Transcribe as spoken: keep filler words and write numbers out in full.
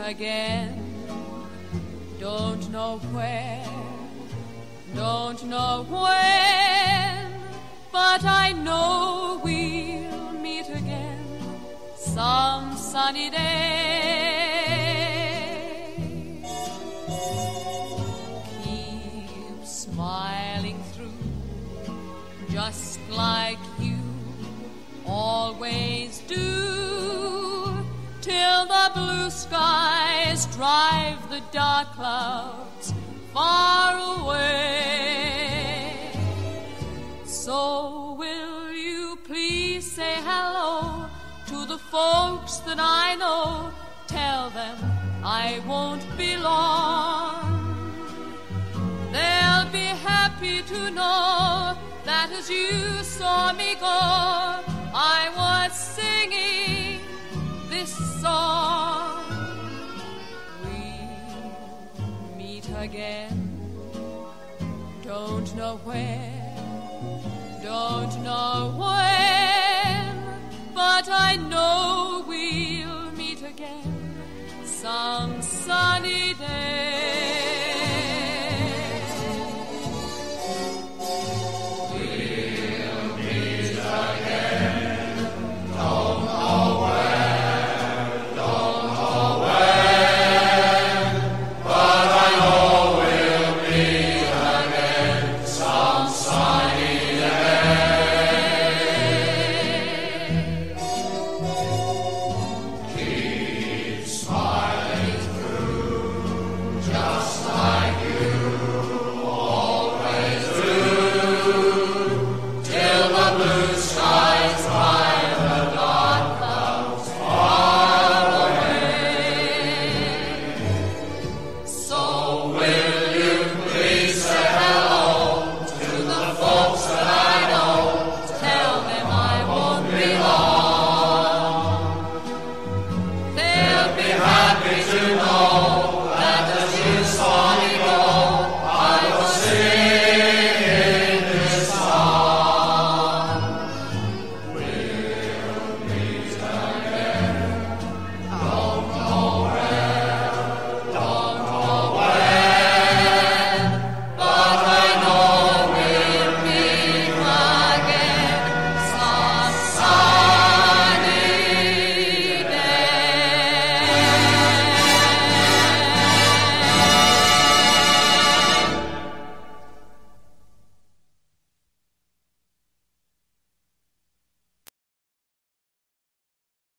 again. Don't know where, don't know when, but I know we'll meet again some sunny day. Keep smiling through, just like you always do, till the blue skies drive the dark clouds far away. So will you please say hello to the folks that I know? Tell them I won't be long. They'll be happy to know that as you saw me go, I was singing this song. We'll meet again, don't know where, don't know when, but I know we'll meet again some sunny day. Blue